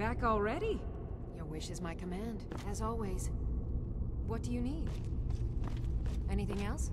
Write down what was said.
back already? Your wish is my command, as always. What do you need? Anything else?